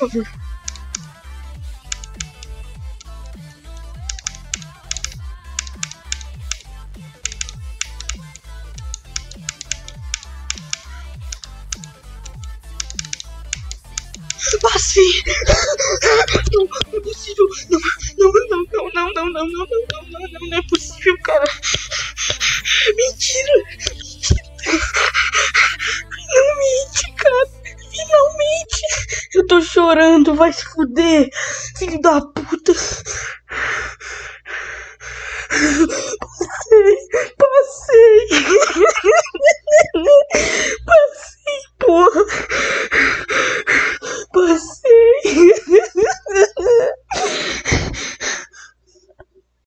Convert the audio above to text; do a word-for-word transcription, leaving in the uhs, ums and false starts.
favor. Ah, sim! Não, não é possível! Não, não, não, não, não, não, não, não, não, não, não, não, não é possível, cara! Mentira! Mentira! Finalmente, cara! Finalmente! Eu tô chorando, vai se fuder! Filho da puta!